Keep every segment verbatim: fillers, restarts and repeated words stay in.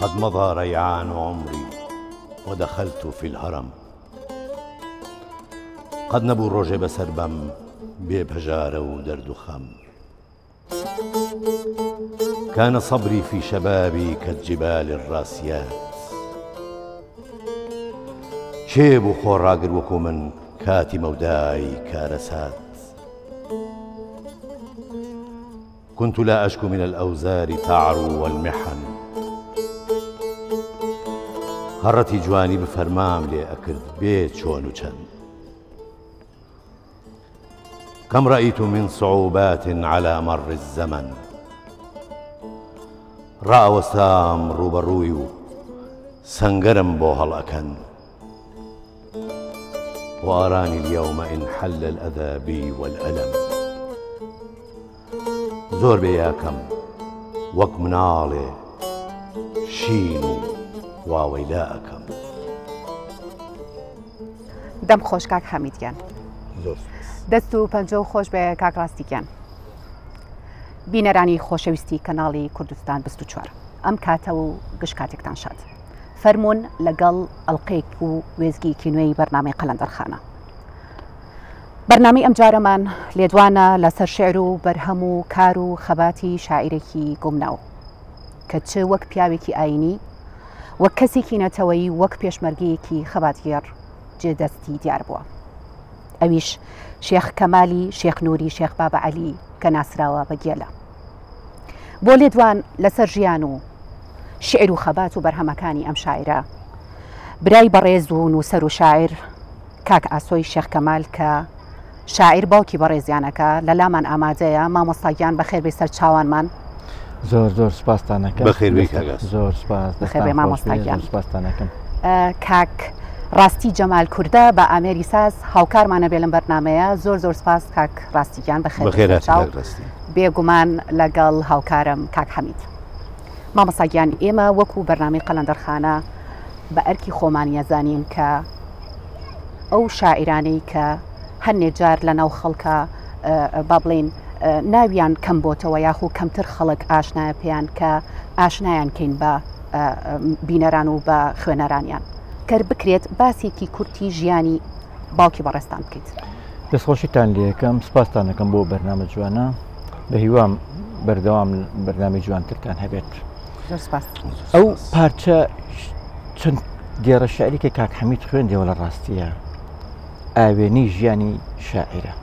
قد مضى ريعان عمري ودخلت في الهرم. قد نبو الرجب بسربم ببهجارة ودردخم. كان صبري في شبابي كالجبال الراسيات. شيب خۆڕاگر وەکو من کاتی مەودای کارەسات. كنت لا أشكو من الأوزار تعرو والمحن. هەڕەتی جوانی بفەرمام لێ ئەکرد بێ چۆن و چەند. كم رأيت من صعوبات على مر الزمن. رأى وسام روبروي سنگرم بو هەڵئەکەن. وأراني اليوم إن حل الأذى بي والألم. زۆر بێیاکەم وەک مناڵێ شین و واوەیلا ئەکەم. دەم خۆش کاک حەمیدگیان. دەست و پەنجە و خۆش بێ کاک ڕاستیگیان. بینەرانی خۆشەویستی کەناڵی کوردستان بیست و چوار، ئەم کاتە و گشت کاتێکتان شاد. فەرموون لەگەڵ ئەڵقەیەک و وێزگیکی نوێی بەرنامەی قەلەندەرخانە. بەرنامەی ئەم جارەمان لێدوانە لەسەر شێعر و بەرهەم و کار و خەباتی شاعیرێکی گومناو کە چ وەک پیاوێکی ئاینی وەک کەسێکی نەتەوەیی وەک پێشمەرگەیەکی خەباتگێڕ جێدەستی دیار بووە. ئەویش شێخ کەمالی شێخ نووری شێخ بابە عەلی کە ناسراوە بە گێلە. بۆ لێدوان لەسەر ژیان و شعر و خەبات و بەرهەمەکانی ئەم شاعرە برای بەڕێز و نووسەر و شاعر کاک ئاسۆی شێخ کەمال کە شاعر باوکی بەڕێزیانەکە لە لامان ئامادەیە. مامۆستاگیان بەخێر بێ سەر چاوانمان. زۆر زۆر سپاستانەکەم. بەخێر بێ کاک. زۆر سپاس. بەخێر بێ مامۆستاگیان. سپاستانەکەم. کاک ڕاستی جەمال کوردە بە ئامێری ساز هاوکارمانە بێ لەم بەرنامەیە. زۆر زۆر سپاس کاک ڕاستیگیان. بەخێر بێگومان لەگەڵ هاوکارم کاک حەمید. مامۆستاگیان ئێمە وەکو بەرنامەی قەلەندەرخانە بە ئەرکی خۆمانیە زانین کە ئەو شاعیرانەی کە هەندێک جار لە ناو خەڵکە با بڵێن ناویان کەم بۆتەوە یاخو کەمتر خەڵک ئاشنایە پێیان کە ئاشنایان کەین بە بینەران و بە خوێنەرانیان کەر بکرێت باسێکی کورتی ژیانی باوکی بەڕێستان بکەیت. دەستخۆشیتان لێ یەکەم سپاستانەکەم بۆ بەرنامە جوانە. بە هیوام بەردەوام بەرنامی جوانترتان هەبێت. ئەو پارچە چەند دیێڕە شاعریکە کاک حەمید خوێندێەوە لە ڕاستیە ئاوێنی ژیانی شاعرە.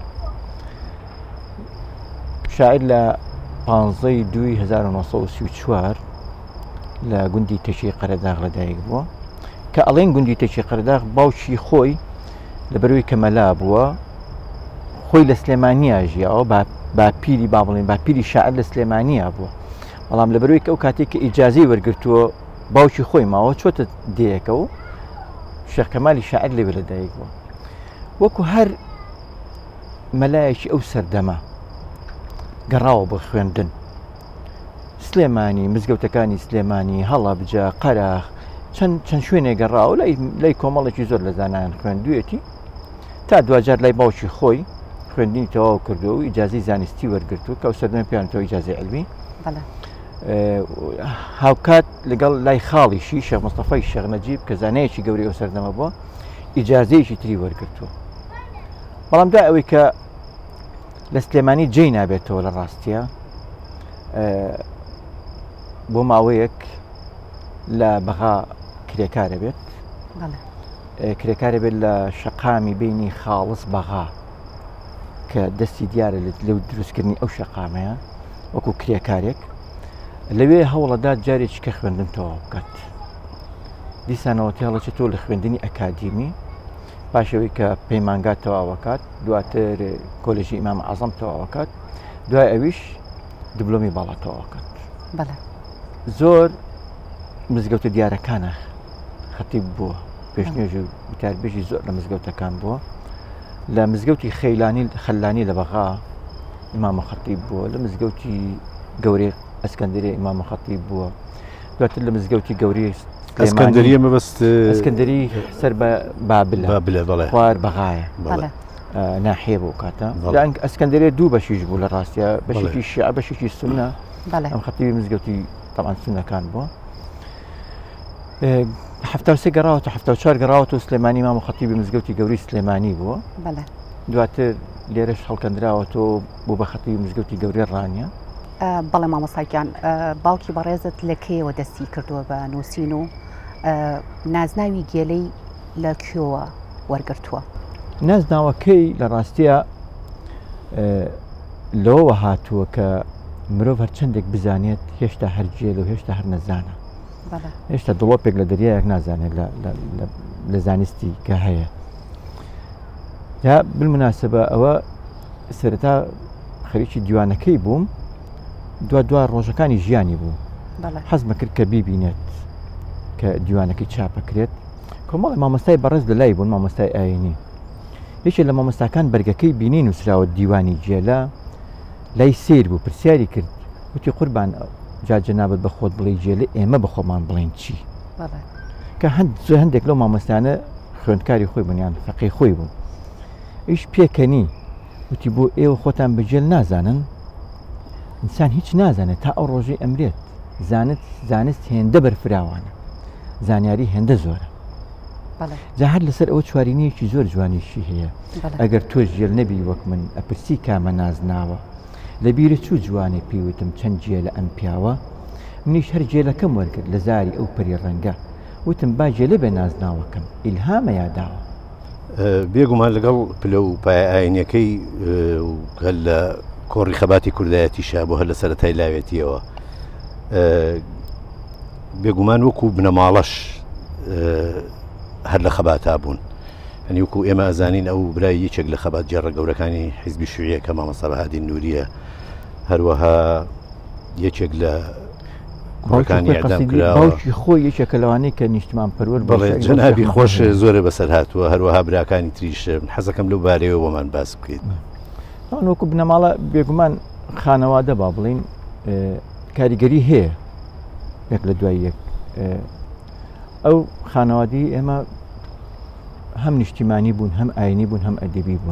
شاعر لە پانزەی دوی هەزار و نۆ سەد و سی و چوار لە گوندی تەشی قەرەداغ لەدایک بووە کە ئەڵێن گوندی تەشی قەرەداغ باوکی خۆی لە بەروی کەمەلا بووە. خۆی لە سلێمانیا ژیاوە باپیری با بڵێن باپیری شاعر لە سلێمانیا بووە. بەڵام لە بەروی ئەو کاتێک کە ئیجازەی وەرگرتووە باوکی خۆی ماوە چۆتە دەیەکە و شێخ کەمالی شاعر لەوێ لەدایک بووە. وەکو هەر مەلایەکی ئەو سەردەمە گەڕاوە بە خوێندن. سلێمانی مزگەوتەکانی سلێمانی هەڵەبجە قەرەخ چەند چەند شوێنێ گەڕاوە لای کۆمەڵێکی زۆر لە زانایان خوێندوویەتی تا دوجار لای باوکی خۆی خوێندنی تەواو کردو و ئیجازەی زانستی وەرگرتو کە ئەو سەردەمە پێیانەوە ئیجازەی عەلمی. هاوکات لەگەڵ لای خاڵیشی شێخ مستەفای شێخ نەجیب کە زانایەکی گەورەی ئەو سەردەمە بووە ئیجازەیەکی تری وەرگرتووە. بەڵام دوای ئەوەی کە لە سلێمانی جێی نابێتەوە لە ڕاستیە بۆ ماوەیەک لە بەغا کرێکارە بێت. کرێکارە بێت لە شەقامی بینی خاڵس بەغا کە دەستی دیارە لەو دروستکردنی ئەو شەقامەیە وەکو کرێکارێک. لەوێ هەوڵەدا جارێکی کە خوێندن تەواو بکات. دیسانەوە تێڵەچێت تۆ لە خوێندنی ئەکادیمی پاشەوەی کە پەیمانگات تەواوەکات دواتر کۆلێژی ئیمام عەزەم تەواوەکات دوای ئەویش دیپلۆمی باڵا تەواوەکات. زۆر مزگەوتە دیارەکانە خەتیب بووە. پێشنێژ و وتاربێژی زۆر لە مزگەوتەکان بووە. لە مزگەوتی خەیلانی خەلانی لە بەغا ئیمامە خەتیب بووە. لە مزگەوتی گەورەی ئەسکەندەری ئیمامە خەتیب بووە. دواتر لە مزگەوتی گەورەی ئەسکەندەری مەبەست ئەسکەندەری سەر بە بابلە خوار بەغایە ناحێ بۆ کاتە ئەسکەندەرێ دوو بەشیش بوو لە ڕاستیە بەشێکی شیعە بەشێکی سونە. ئەم خەتیبی مزگەوتی تەمان سونەکان بووە. حفتە سێ گەڕاوەوە حفتە چوار گەڕاوەوە سلێمانی مام و خەتیبی مزگەوتی گەوری سلێمانی بووە دواتر لێرەش هەڵکەندراوەتەوە بۆ بە خەتیبی مزگەوتی گەوری ڕانیە. بەڵێ مامۆستاگیان باوکی بەڕێزت لە کێوە دەستی کردووە بە نووسین و نازناوی گێلەی لە کوێوە وەرگرتووە؟ نازناوەکەی لە ڕاستیە لەوەوە هاتووە کە مرۆڤ هەرچەندێک بزانێت هێشتا هەرگێل و هێشتا هەر نەزانە، هێشتا دڵۆپێک لە دەریایەک نازانێت لە زانستی کە هەیە. یا بالمناسبە ئەوە سەرەتا خەریکی دیوانەکەی بووم، دوا دوا ڕۆژەکانی ژیانی بوو حەزمە کرد کە بیبینێت کە دیوانەکەی چاپەکرێت. کۆمەڵی مامۆستای بەڕێز لە لای بوون، مامۆستای ئاینی یەکێک لە مامۆستاکان بەرگەکەی بینی نووسراوە دیوانی جێلە لای سیر بوو، پرسیاری کرد وتی قوربان جاجەنابەت بە خۆت بڵێ جێلە ئێمە بە خۆمان بڵێن چی؟ کە هەندێک لەو مامۆستانە خوێندکاری خۆی بوونیان فەقی خۆی بوو. ئیش پێکەنی وتی بۆ ئێوە خۆتان بەجێل نازانن، ئینسان هیچ نازانێت تا ئەو ڕۆژەی ئەمرێت. زانست زانست هێندە بەرفراوانە، زانیاری هێندە زۆرە. جا هەر لەسەر ئەوە چوارینەیەکی زۆر جوانیشی هەیە. ئەگەر تۆ ژێل نەبی وەک من ئەپرسی کامە نازناوە لە بیرە چوو جوانێ پێوتم چەند جێ لە ئەم پیاوە، منیش هەر جێلەکەم وەرگرت لە زاری ئەو پەری ڕەنگە، وتم با جێلە بێ نازناوەکەم ئیلهامە یاداوە. بێگومان لەگەڵ پلە و پای ئاینەکەی هەل لە کۆڕی خەباتی کوردایەتیشا بۆ هەر لە سەرەتای لاوێتیەوە بێگومان وەکو بنەماڵەش هەر لە خەباتا بوون، هەنی وەکو ئێمە ئەزانین ئەو برای یەکێک لە خەبات جێڕە گەورەکانی حیزبی شوویە کە مامۆستا بەهادین نووریە، هەروەها یەکێک لە کوڕەکانی ئەعدام کراوە. باوکی خۆی یەکێکە لەوانەی کە نیشتمان پەروەر بڵێ جەنابی خۆش زۆرە بەسەر هاتووە، هەروەها براکانی تریش حەزەکەم لەو بارەیەوە بۆمان باس بکەیت. وەکو بنەماڵە بێگومان خانەوادە با بڵین کاریگەری هەیە یەک لە دوای یەک. ئەو خانەوادی ئێمە هەم نیشتیمانی بوون، هەم ئاینی بوون، هەم ئەدەبی بوون.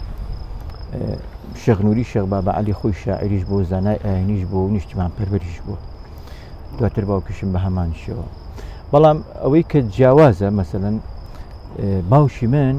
شێخ نووری شێخ بابە عەلی خۆی شاعریش بوو، زانای ئاینیش بوو، نیشتیمان پەروەریش بوو. دواتر باوکیشم بە هەمان شێوە. بەڵام ئەوەی کە جیاوازە مەسەلەن باوشی من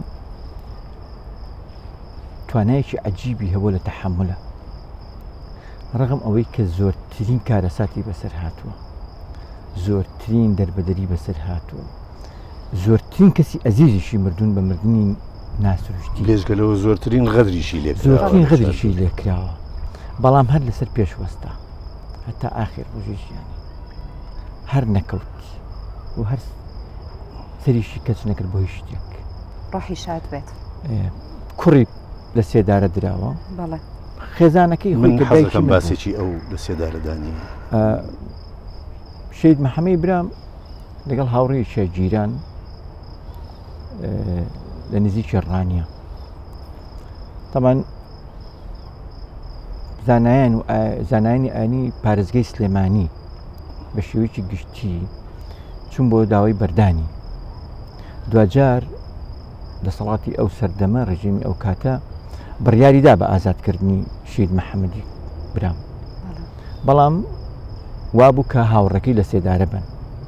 توانایەکی عەجیبی هەبوو لە تەحەممولە، ڕەغم ئەوەی کە زۆرترین کارەساتی بەسەر هاتووە، زۆرترین دەربەدەری بەسەر هاتووە، زۆرترین کەسی ئەزیزیشی مردوون بە مردنی ناسروشتی، لێژگەلەوە زۆرترین غەدریشی لێ زۆرترین غەدریشی لێکراوە. بەڵام هەر لەسەر پێشوەستا هەتا ئاخر ڕۆژی ژیانی هەر نەکەوت و هەر سەریشی کەس نەکرد بۆ هیچ شتێک. ڕۆحی شاد بێت. کوڕی لە سێدارە دراوە. خێزانەکەی من حەزەکەم باسێکی ئەو لە سێدارەدانی شەید محەمەی برام لەگەڵ هاوڕێیەکیە جیران لە نزیکی ڕانیە. تەمان زانایان و زانایانی ئاینی پارێزگای سلێمانی بە شێوەیەکی گشتی چوون بۆ داوای بەردانی. دوجار دەسەڵاتی ئەو سەردەمە ڕژیمی ئەو کاتە بڕیاریدا بە ئازادکردنی شەید محەممەدی برام، بەڵام وابوو کە هاوڕێکەی لە سێدارە بن.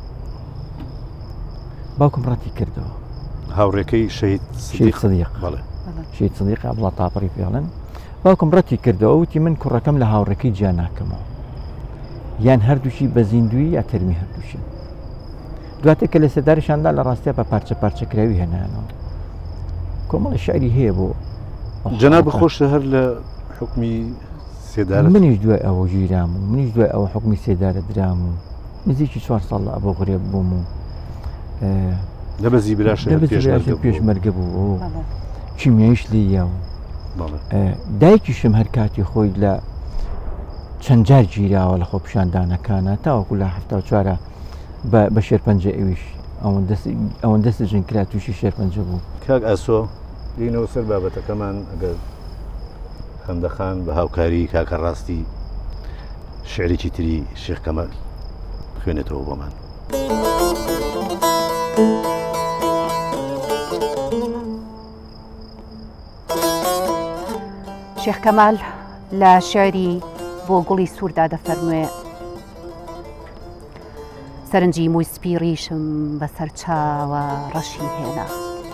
باوکم ڕەتی کردەوە. هاوڕێکەی شەید صدیق شەید صدیق عەبدوڵڵا تاپەڕی پێڵێن. باوکم ڕەتی کردەوە وتی من کوڕەکەم لە هاوڕێکەی جیا ناکەمەوە، یان هەردووشی بە زیندوی یا تەرمی هەردووشن. دواتر کە لە سێدارشاندا لە ڕاستیە بە پارچە پارچەکراوی هێنانەوە. کۆمەڵی شعری هەیە بۆ جەناب خۆشە هەر لە حکمی سێدارە. منیش دوای ئەوە ژیرام و منیش دوای ئەوە حکمی سێدارە درام و نزیکی چوار ساڵ لە ئەبۆ غرێب بووم و دەبەزی براش پێشمەرگە بوو کیمیاییش لێیە و دایکیشم هەر کاتی خۆی لە چەند جار گیراوە لە خۆپیشاندانەکانە تاوەکو لە هەفتە و چوارە بە شێرپەنجە ئەویش ئەوەن دەست ژنکرا تووشی شێرپەنجە بوو. کاک ئاسۆ لینەوە سەر بابەتەکەمان ئەگەر هەمدەخان بە هاوکاری کاکە ڕاستی شعرێکی تری شێخ کەمال خوێنێتەوە بۆمان. شێخ کەمال لە شعری بۆ گوڵی سووردا دەفەرموێ سەرنجی مووی سپیڕیشم بەسەر چاوە ڕەشی هێنا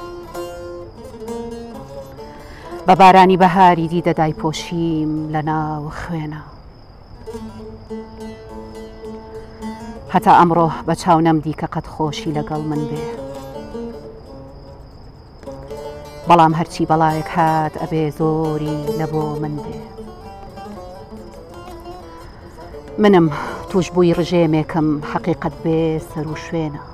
بە بارانی بەهاری دی دەدای پۆشیم لە ناو خوێنە هەتا ئەمڕۆ بە چاو نەمدی کە قەت خۆشی لەگەڵ من بێ بەڵام هەرچی بەڵایەک هات ئەبێ زۆری لە بۆ من بێ منم توش بووی ڕژێمێکم حەقیقەت بێ سەر و شوێنە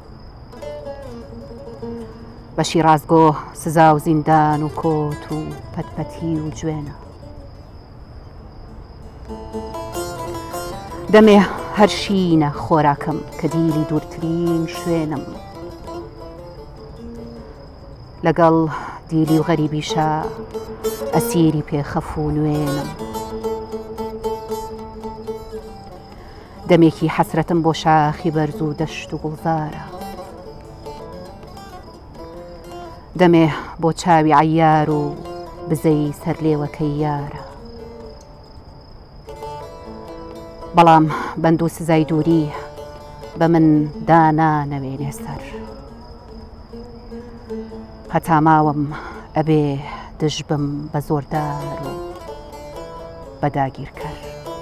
بەشی ڕازگۆ سزا و زیندان و کۆت و پەتپەتی و گوێنە دەمێ هەر شینە خۆراکەم کە دیلی دوورترین شوێنم لەگەڵ دیلی و غەریبیشە ئەسیری پێخەف و نوێنم دەمێکی حەسرەتم بۆ شاخی بەرز و دەشت و گوڵزارە دەمێ بۆ چاوی عەیار و بزەی سەرلێوەکەی یارە بەڵام بەند و سزای دووری بە من دانا نەوێنێ سەر هەتا ماوەم ئەبێ دژ بم بە زۆردار و بەداگیرکەر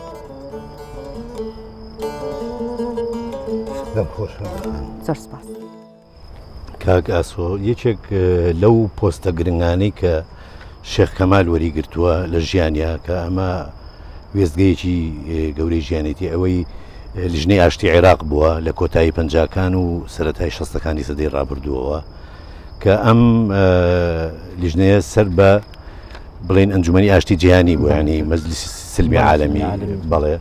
زۆر سپاس کاک ئاسۆ یەکێک لەو پۆستە گرنگانەی کە شێخ کەمال وەریگرتووە لە ژیانیا کە ئەمە وێستگەیەکی گەورەی ژیانێتی ئەوەی لیژنەی ئاشتی عێراق بووە لە کۆتایی پەنجاکان و سەرەتای شەستەکانی سەدەی ڕابردووەوە کە ئەم لیژنەیە سەر بە بڵێن ئەنجومەنی ئاشتی جیهانی بوو ینی مەجلیسی سلمی عالەمی بەڵێ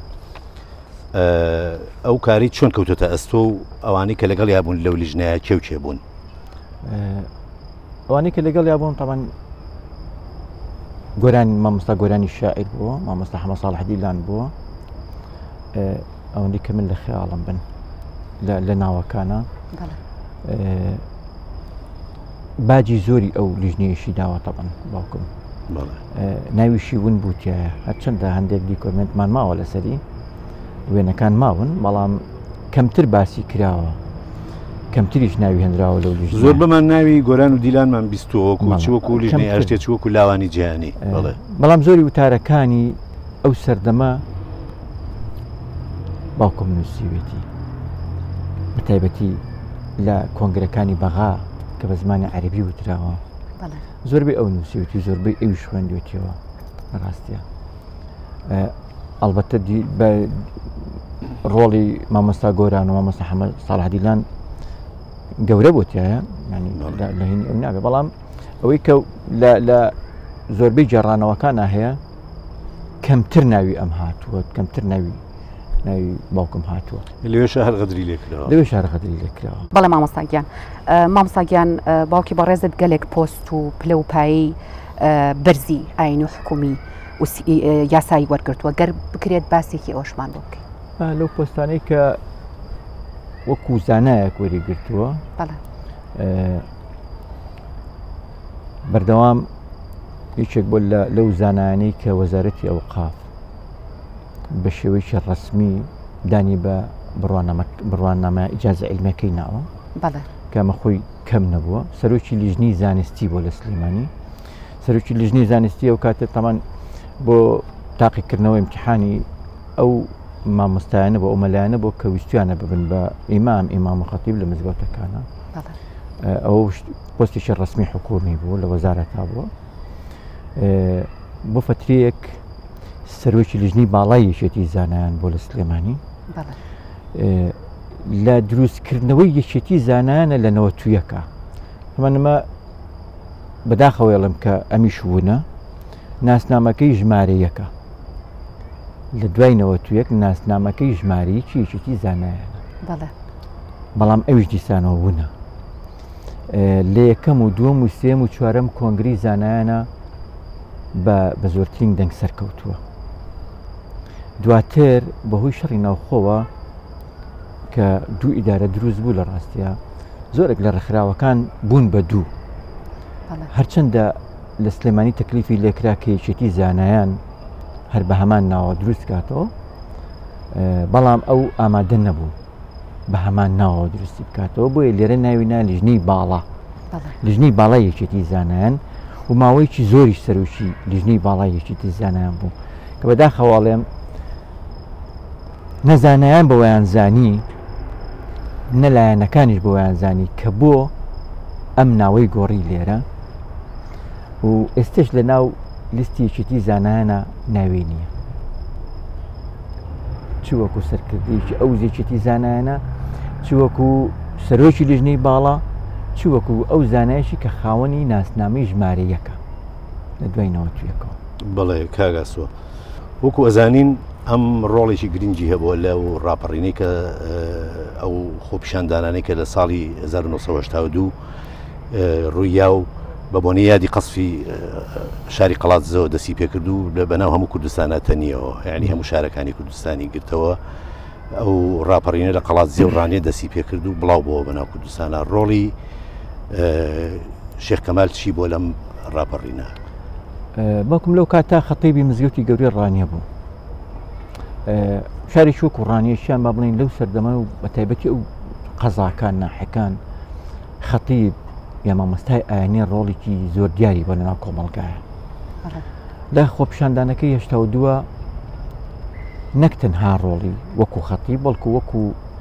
ئەو کاری چۆن کەوتۆتە ئەستۆ و ئەوانەی کە لەگەڵ یابوون لەو لیژنەیە کێو کێ بوون ئەوانەی کە لەگەڵ یابوون تەمان گۆرانی مامۆستا گۆرانی شاعیر بووە مامۆستا حەمەد ساڵح دیلان بووە ئەوەندەی کە من لە خەیاڵم بن لە ناوەکانە باجی زۆری ئەو لیژنەیەشی داوە تەبەن باوکم ناویشی ون بووتیایە هەرچەندە هەندێک دیکۆمنتمان ماوە لەسەری وێنەکان ماون بەڵام کەمتر باسی کراوە کەمتریش ناوی هێنراوە لەو لیژنە زۆر بەمان ناوی گۆران و دیلانمان بیستوەکو چوەکو لیژنەی ئاشتی چوەکو لاوانی جیهانی بەڵام زۆری وتارەکانی ئەو سەردەمە باوکم نووسیوێتی بەتایبەتی لە کۆنگرەکانی بەغا کە بە زمانی عەرەبی وتراوە زۆربەی ئەو نووسیوێتی زۆربەی ئەوی خوێندوێتیەوە ڕاستیە ئەلبەتە بە ڕۆڵی مامۆستا گۆران و مامۆستا حەمەد ساڵح دیلان گەورە بۆتیایە لە هینی ئەو نابێ بەڵام ئەوەی کە لە زۆربەی جێڕانەوەکانە هەیە کەمتر ناوی ئەم هاتووە کەمتر ناوی ناوی باوکم هاتووە لەوێ شەهر غەدری لێکراوە لەوێ شەهر غەدری لێکراوە بەڵێ مامۆستاگیان مامۆستاگیان باوکی بەڕێزت گەلێک پۆست و پلە و پایی بەرزی ئاین و حکومی یاسایی وەرگرتووە گەر بکرێت باسێکی ئەوشمان بۆ بکەیت لەو پۆستانەی کە وەکو زانایەک وەریگرتووە بەردەوام هیچێک بۆ لەو زانایانەی کە وەزارەتی ئەوقاف بە شێوەیەکی ڕەسمی دانی بە بڕواننامە ئیجازە عیلمەکەی ناوە کەمە خۆی کەم نەبووە سەرۆکی لیژنەی زانستی بۆ لە سلێمانی سەرۆکی لیژنەی زانستی ئەو کاتێ تەمان بۆ تاقیکردنەوەی امتحانی ئەو مامۆستایانە بۆ ئەومەلایەنە بۆ کە ویستیانە ببن بە ئیمام ئیمام و خەتیب لە مزگەوتەکانە ئەو پۆستێکی ڕەسمی حکومی بوو لە وەزارەتا بووە بۆ فترەیەک سەرۆکی لیژنەی باڵای یەکێتی زانایان بۆ لە سلێمانی لە دروستکردنەوەی یەکێتی زانایانە لە نەوەتوویەکە هەمانەمە بەداخەوێڵم کە ئەمیش وونە ناسنامەکەی ژمارەیەکە لە دوای نەوەتوویەک ناسنامەکەی ژمارەیەکی یەکێتی زانایانە بەڵام ئەویش دیسانەوە وونە لە یەکەم و دووەم و سێم و چوارەم کۆنگری زانایانە بە زۆرترین دەنگ سەرکەوتووە دواتر بەهۆی شەڕی ناوخۆوە کە دوو ئیدارە دروست بوو لە ڕاستیە زۆرێک لە ڕێکخراوەکان بوون بە دوو هەرچەندە لە سلێمانی تەکلیفی لێکرا کە یەکێتی زانایان هەر بە هەمان ناوە دروست کاتەوە بەڵام ئەو ئامادە نەبوو بە هەمان ناوەوە دروستی بکاتەوە بۆیە لێرە ناوینا لیژنەی باڵا لیژنەی باڵا یەکێتی زانایان و ماوەیەکی زۆریش سەرۆکی لیژنەی باڵا یەکێتی زانایان بوو کە بەداخەواڵێم نەزانایان بەوەیان زانی نەلایەنەکانیش بەوەیان زانی کە بۆ ئەم ناوەی گۆڕی لێرە و ئێستش لە ناو لیستی یەکێتی زانایانە ناوێ نییە چ وەکو سەرکردەیەکی ئەو یەکێتی زانایانە چ وەکو سەرۆکی لیژنەی باڵا چ وەکو ئەو زانایشی کە خاوەنی ناسنامەی ژمارە یەکە لە دوای ناوەتویەکەوە. بەڵێ کاگاسووە وەکو ئەزانین ئەم ڕۆڵێکی گرنگی هەبووە لە و ڕاپەڕینەی کە ئەو خۆپیشاندانانەی کە لە ساڵی هەزار و نۆ سەد و هەشتا و دوو ڕوویا و بە بۆنەی یادی قەسفی شاری قەڵاتزەوە دەستی پێکردو لە بەناو هەموو کوردستانە تەنیەوە یعنی هەموو شارەکانی کوردستانی گرتەوە ئەو ڕاپەڕینە لە قەڵاتزیە و ڕانێ دەستی پێکرد و بڵاو بۆەوە بەناو کوردستانە ڕۆڵی شێخ کەمال چی بۆ لەم ڕاپەڕینە؟ باوکم لەو کاتا خەتیبی مزگەوتی گەورەی ڕانیە بوو شارێکی وەکو ڕانیەشیان با بڵین لەو سەردەمە و بە تایبەتی ئەو قەزاکان ناحەکان خەتیب یا مامۆستای ئاینی ڕۆڵێکی زۆر دیاری بە لەناو کۆمەڵگایە لە خۆپیشاندانەکەی هێشتا و دووە نەک تەنها ڕۆڵی وەکو خەتیب بەڵکو وەکو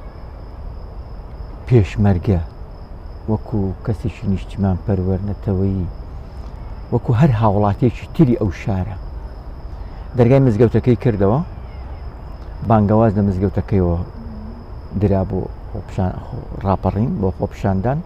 پێشمەرگە وەکو کەسێکی نیشتیمان پەروەرنەتەوەیی وەکو هەر هاوڵاتێکی تری ئەو شارە دەرگای مزگەوتەکەی کردەوە بانگەواز لە مزگەوتەکەیەوە درا بۆ ڕاپەڕین بۆ خۆپیشاندان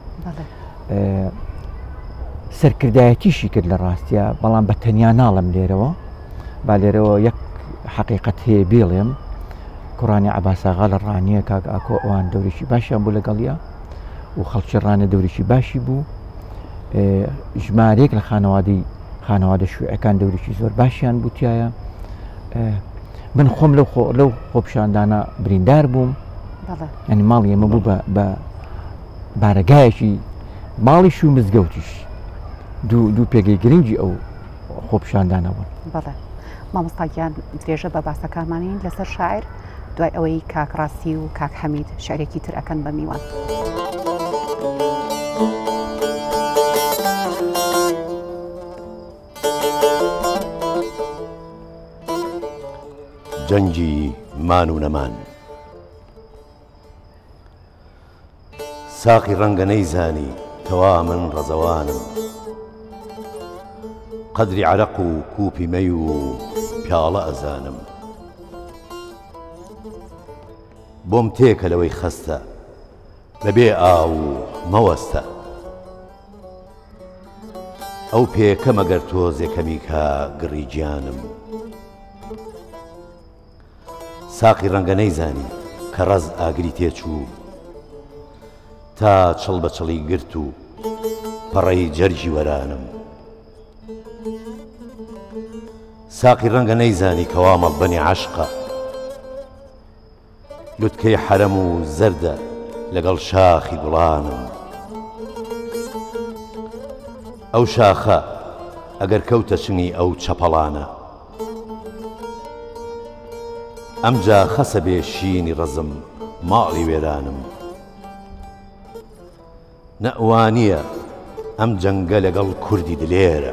سەرکردایەتیشی کرد لە ڕاستیە بەڵام بە تەنیا ناڵم لێرەوە با لێرەوە یەک حەقیقەت هەیە بێڵێم کوڕانی عەباساغا لە ڕانیە کاک ئاکۆ ئەوان دەورێکی باشیان بوو لەگەڵیە و خەڵکی ڕانە دەورێکی باشی بوو ژمارەیەک لە خانەوادەی خانەوادە شوێعەکان دەورێکی زۆر باشیان بوتیایە من خۆم لەو خۆپیشاندانە بریندار بووم ئەنی ماڵی ئێمە بوو بە بارەگایەکی ماڵیش و مزگەوتیش دوو پێگەی گرنگی ئەو خۆپیشاندانە بوون. بەڵێ مامۆستاگیان درێژە بە باسەکانمانین لەسەر شاعر دوای ئەوەی کاک ڕاستی و کاک حەمید شعرێکی تر ئەکەن بە میوان. جەنگی مان و نەمان ساقی ڕەنگە نەیزانی کەوا من ڕەزەوانم قەدری عەرەق و کووپی مەی و پیاڵە ئەزانم بۆم تێکە لەوەی خەستە بەبێ ئاو مەوەستە ئەو پێکە مەگەر تۆزێکەمی کا گڕی گیانم ساقی ڕەنگە نەیزانی کە ڕەز ئاگری تێچوو تا چڵ بە چڵی گرت و پەڕەی جەرجی وەرانم ساقی ڕەنگە نەیزانی کەوا مەڵبەنی عەشقە لوتکەی حەرەم و زەردە لەگەڵ شاخی گوڵانم ئەو شاخە ئەگەر کەوتە چنی ئەو چەپەڵانە ئەمجا خەسە بێ شینی ڕەزم ماڵی وێرانم نەوانیە ئەم جەنگە لەگەڵ کوردی دلێرە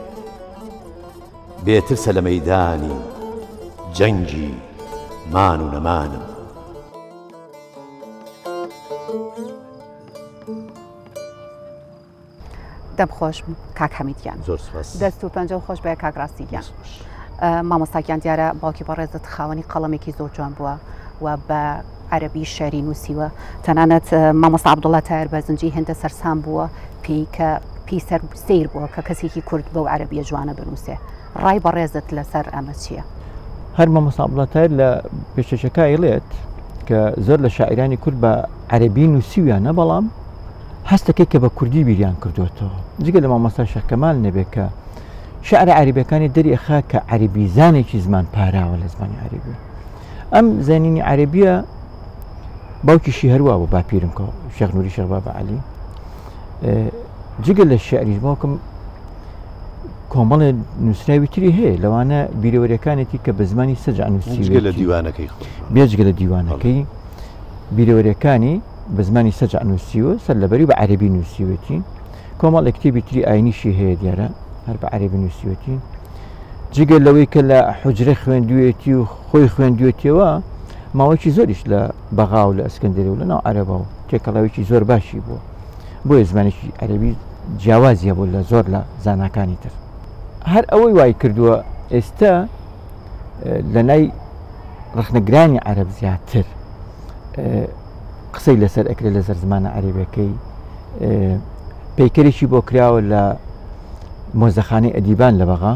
بێترسە لە مەیدانی جەنگی مان و نەمانم. دەمخۆش کاک حەمیدیان زۆر سپاس دەست و پەنجە و خۆش بە کاک ڕاستیگیان مامۆستاگیان دیارە باوکی بەڕێزت خاوەنی قەڵەمێکی زۆر جوان بووە و بە عەرەبی شەعری نووسیوە تەنانەت مامۆستا عەبدوڵڵا تایر بەرزنجی هێندە سەرسام بووە پێی کە پێی سەر سیر بووە کە کەسێکی کورد بەو عەرەبیە جوانە بنووسێ ڕای بەڕێزت لەسەر ئەمە چییە؟ هەر مامۆستا عەبدوڵڵا تایر لە پێشکەکە ئەیڵێت کە زۆر لە شاعرانی کورد بە عەرەبی نووسیویانە بەڵام هەستەکەی کە بە کوردی بیریان کردوێتەوە جگە لە مامۆستا شێخ کەمال نەبێت کە شعر عەرەبیەکانی دەریخا کە عەرەبی زانێکی زمان پاراوە لە زمانی عەرەبی ئەم زانینی عەرەبیە باوکیشی هەروە بۆ باپیرم کە شێخ نووری شێخ بابا عەلی جگە لە شعریش باوکم کۆمەڵێ نووسراوی تری هەیە لەوانە بیرەوەریەکانێتی کە بە زمانی سەرجع نووسیوێت لە دیوانەکەی بێجگە لە دیوانەکەی بیرەوەریەکانی بە زمانی سەرجە نووسیوە سەر لەبەری بە عەرەبی نووسیوەتی کۆمەڵ کتێبی تری ئاینیشی هەیە دیارە هەر بە عەرەبی نووسیوەتی جگە لەوەی کە لە حوجرە خوێندوێتی و خۆی خوێندوێتیەوە ماوەیەکی زۆریش لە بەغا و لە ئەسکەندەرە و لەناو عەرەبە و تێکەڵاوێکی زۆر باشی بووە بۆیە زمانێکی عەرەبی جیاوازیە بوو لە زۆر لە زاناکانی تر هەر ئەوەی وای کردووە ئێستا لە لای ڕخنەگرانی عەرەب زیاتر قسەی لەسەر ئەکرێت لە زەر زمانە عەرەبەکەی پەیکەرێکی بۆ کراوە لە مۆزەخانەی ئەدیبان لە بەغا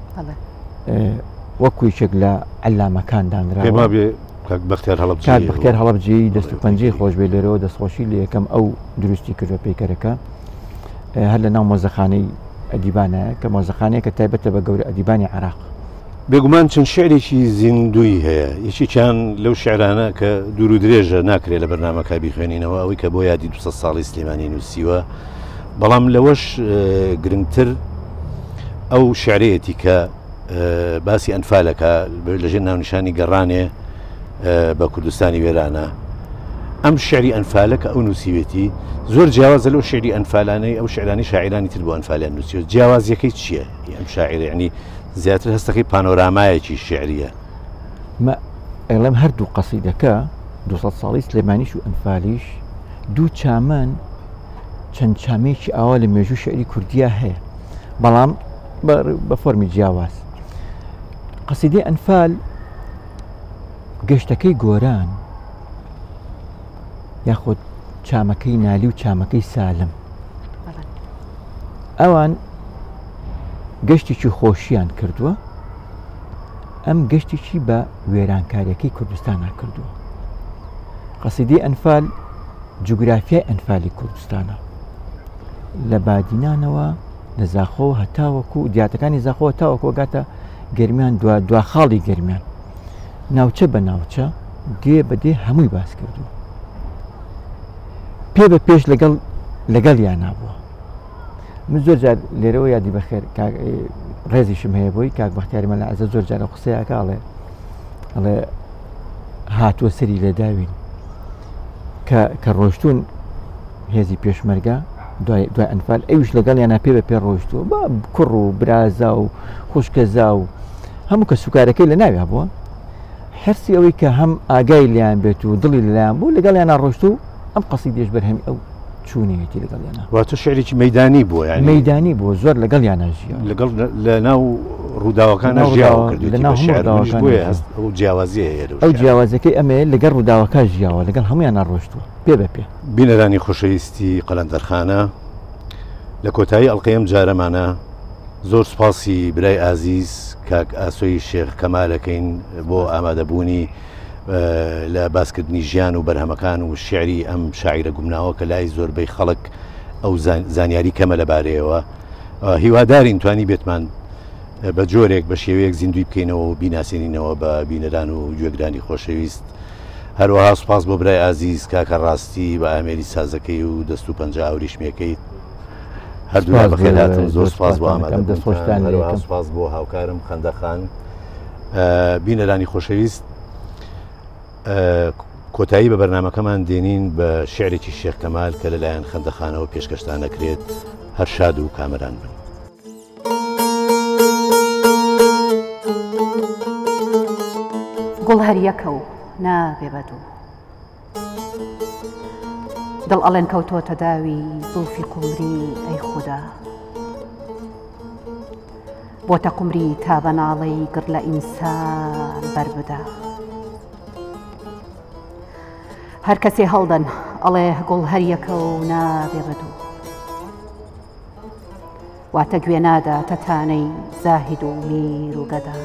وەکویچێک لە عەلامەکان دانراوە بەختیار بەختیار هەڵەبجێی دەست و پەنجەی خۆش بێ لێرەوە دەستخۆشی لە یەکەم ئەو دروستی کردوە پەیکەرەکە هەر لە ناو مۆزەخانەی ئەدیبانەیە کە مۆزەخانەیە کە تایبەتە بە گەورە ئەدیبانی عێراق بێگومان چەند شعرێکی زیندوی هەیە یەکێکیان لەو شعرانە کە دوور و درێژە ناکرێت لە بەرنامەکە بیخوێنینەوە ئەوەی کە بۆ یادی دووسەد ساڵی سلێمانی نووسیوە بەڵام لەوەش گرنگتر ئەو شعرەیەتی کە باسی ئەنفالەکە لەژێر ناونیشانی گەڕانێ بە کوردستانی وێرانە ئەم شعری ئەنفالەکە ئەو نووسیوێتی زۆر جیاوازە لەو شعری ئەنفالانەی ئەو شعرانی شاعرانی تر بۆ ئەنفالیان نووسیوە جیاوازیەکەی چییە ئەم شاعری ینی زیاتر هەستەکەی پانۆرامایەکی شعریە ئەڵێم هەردوو قەسیدەکە دووسەد ساڵی سلێمانیش و ئەنفالیش دوو چامان چەند چامێکی ئاوا لە مێژوو شعری کوردیا هەیە بەڵام بە فۆرمی جیاواز قەسیدەی ئەنفال گەشتەکەی گۆران یاخود چامەکەی نالی و چامەکەی سالم ئەوان گەشتێکی خۆشییان کردووە ئەم گەشتێکی بە وێرانکاریەکەی کوردستانە کردووە قەسیدەی ئەنفال جوگرافیای ئەنفالی کوردستانە لە بادینانەوە لە زاخۆ هەتاوەکو دیاتەکانی زاخۆ هەتاوەکو گاتە گەرمیان دوا خاڵی گەرمیان ناوچە بە ناوچە دێ بەدێ هەمووی باس کردووە پێ بە پێش لەگەڵ لەگەڵ یان نابووە من زۆر جار لێرەوە یادی بەخێر ڕێزیشم هەیە بۆی کاک بەختیاری مەلا عەزیز زۆر جارە قسەیەکە ئەڵێ ئەڵێ هاتووە سەری لە داوین کە ڕۆشتون هێزی پێشمەرگە دوای ئەنفال ئەویش لەگەڵ یانە پێ بە پێ ڕۆیشتووە بە کوڕ و برازا و خوشکەزا و هەموو کە سوکارەکەی لە ناویا بووە حرسی ئەوەی کە هەم ئاگای لیان بێت و دڵی لەلایەن بوو لەگەڵ یانە ڕۆشت و ئەم قەسیدەش بەرهەمی ئەو چوونێتی لەگەڵ یانە واتە شعرێکی مەیدانی بووە یعنی مەیدانی بووە زۆر لەگەڵ یانە ژیاوە لەگەڵ لە ناو ڕووداوەکانە ژیاوە کردووە ئەو جیاوازیە هەیە ئەو جیاوازەکەی ئەمەیە لەگەڵ ڕووداوەکە ژیاوە لەگەڵ هەمویانە ڕۆشتووە پێ بە پێ بینەرانی خۆشەویستی قەلەندەرخانە لە کۆتایی ئەڵلقەیەم جارەمانە زۆر سپاسی برای ئازیز کاک ئاسۆی شێخ کەمالەکەین بۆ ئامادەبوونی لە باسکردنی ژیان و بەرهەمەکان و شعری ئەم شاعیرە گومناوە کە لای زۆربەی خەڵک ئەو زانیاری کەمە لەبارەیەوە هیوادارین توانی بێتمان بە جۆرێک بە شێوەیەک زیندوی بکەینەوە و بیناسیێنینەوە بە بینەران و گوێگرانی خۆشەویست هەروەها سوپاس بۆ برای ئازیز کاکە ڕاستی بە ئامێری سازەکەی و دەست و پەنجە ئاوریشمەکەی هەردوو بەخێر هاتن زۆر سپاس بۆ ئامادەبوونتان سپاس بۆ هاوکارم خەندەخان بینەرانی خۆشەویست کۆتایی بە بەرنامەکەمان دێنین بە شعرێکی شێخ کەمال کە لەلایەن خەندەخانەوە پێشکەشتان نەکرێت هەر شاد و کامەران بن گوڵ هەر یەکە و نابێ بەدوو دڵ ئەڵێن کەوتۆتە داوی زوڵفی قومری ئەی خودا بۆتە قومری تا بەناڵەی گر لە ئینسان بەربدا هەر کەسێ هەڵدەن ئەڵێ گوڵ هەر یەکە و نابێ بەدوو واتە گوێ نادا تەتانەی زاهید و میر و گەدا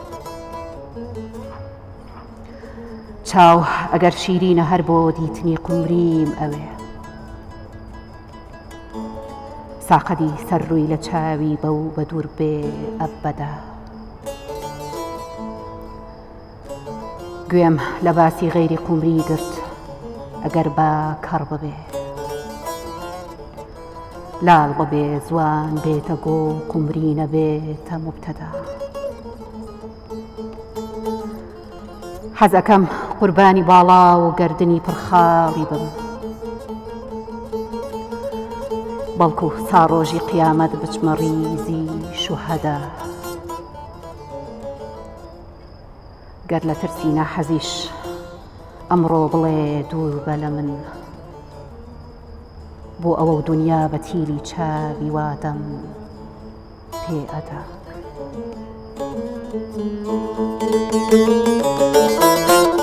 چاو ئەگەر شیرینە هەر بۆ دیتنی قومریم ئەوێ ساقەدی سەر ڕووی لە چاوی بەو بە دوور بێ ئەبەدا گوێم لە باسی غەیری قومری گرت ئەگەر با کەڕ ببێ لال ببێ زوان بێتە گۆ قومری نەبێتە موبتەدا حەزەکەم قوربانی باڵا و گردنی پڕخاڵی بم بەڵکو تا ڕۆژی قیامەت بچمە ڕیزی شوهەدا گەر لە ترسی ناحەزیش ئەمڕۆ بڵێ دوور بە لە من بۆ ئەوە و دنیا بە تیری چاوی وادەم پێ ئەدا.